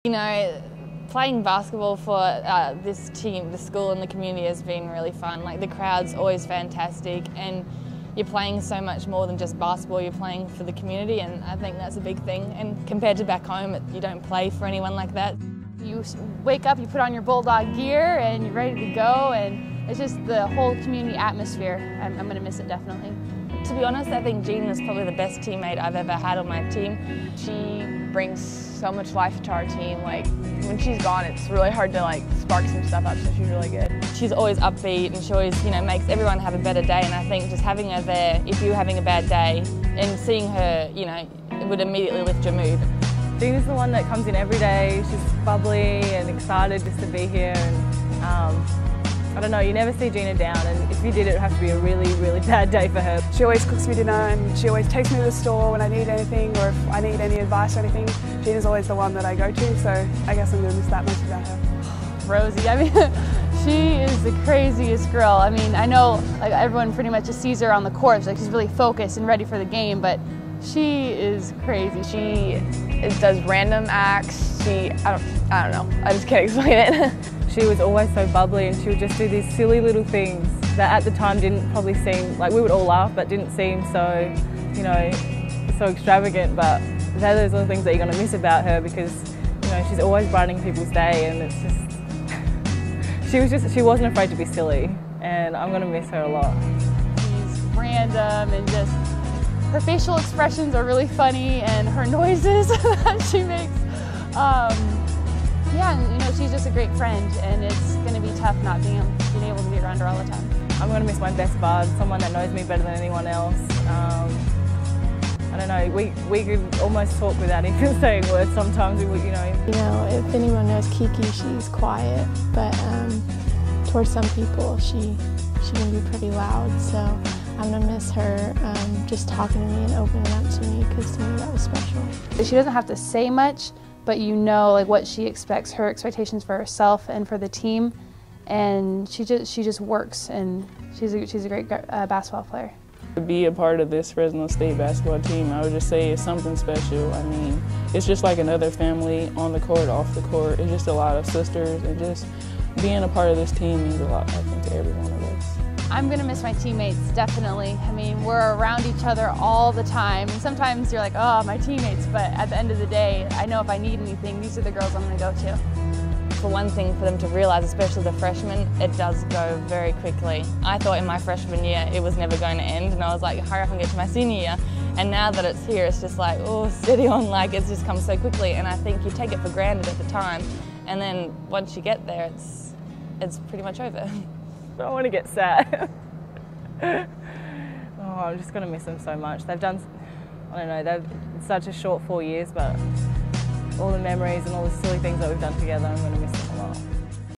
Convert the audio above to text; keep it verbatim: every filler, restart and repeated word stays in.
You know, playing basketball for uh, this team, the school and the community has been really fun. Like, the crowd's always fantastic, and you're playing so much more than just basketball. You're playing for the community, and I think that's a big thing. And compared to back home, you don't play for anyone like that. You wake up, you put on your Bulldog gear, and you're ready to go, and it's just the whole community atmosphere. I'm, I'm going to miss it, definitely. To be honest, I think Jean is probably the best teammate I've ever had on my team. She brings so much life to our team. Like, when she's gone, it's really hard to like spark some stuff up, so she's really good. She's always upbeat, and she always, you know, makes everyone have a better day, and I think just having her there, if you're having a bad day, and seeing her, you know, it would immediately lift your mood. Jean is the one that comes in every day. She's bubbly and excited just to be here, and um, I don't know, you never see Gina down, and if you did, it would have to be a really, really bad day for her. She always cooks me dinner, and she always takes me to the store when I need anything, or if I need any advice or anything. Gina's always the one that I go to, so I guess I'm going to miss that much about her. Rosie, I mean, she is the craziest girl. I mean, I know like everyone pretty much just sees her on the court, like she's really focused and ready for the game, but she is crazy. She is, does random acts. She, I don't, I don't know, I just can't explain it. She was always so bubbly, and she would just do these silly little things that at the time didn't probably seem, like we would all laugh, but didn't seem so, you know, so extravagant, but they're those little things that you're going to miss about her, because, you know, she's always brightening people's day, and it's just, she was just, she wasn't afraid to be silly, and I'm going to miss her a lot. She's random, and just, her facial expressions are really funny, and her noises that she makes. Um, Yeah, and you know, she's just a great friend, and it's going to be tough not being, being able to be around her all the time. I'm going to miss my best bud, someone that knows me better than anyone else. Um, I don't know, we, we could almost talk without even saying words sometimes, you know. You know, if anyone knows Kiki, she's quiet, but um, towards some people, she, she can be pretty loud, so I'm going to miss her um, just talking to me and opening up to me, because to me that was special. She doesn't have to say much, but you know like what she expects, her expectations for herself and for the team, and she just she just works, and she's a, she's a great uh, basketball player. To be a part of this Fresno State basketball team, I would just say it's something special. I mean, it's just like another family on the court, off the court. It's just a lot of sisters, and just being a part of this team means a lot, I think, to every one of us. I'm going to miss my teammates, definitely. I mean, we're around each other all the time, and sometimes you're like, oh, my teammates, but at the end of the day, I know if I need anything, these are the girls I'm going to go to. For one thing, for them to realise, especially the freshmen, it does go very quickly. I thought in my freshman year it was never going to end, and I was like, hurry up and get to my senior year. And now that it's here, it's just like, oh, steady on, like it's just come so quickly, and I think you take it for granted at the time, and then once you get there, it's, it's pretty much over. I don't want to get sad. Oh, I'm just going to miss them so much. They've done, I don't know, they've it's such a short four years, but all the memories and all the silly things that we've done together, I'm going to miss them a lot.